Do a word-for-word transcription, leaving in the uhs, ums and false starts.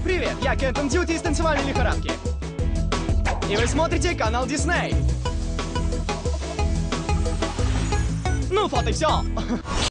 Привет, я Кэптен Дьюти из танцевальной лихорадки. И вы смотрите канал Дисней. Ну вот и все.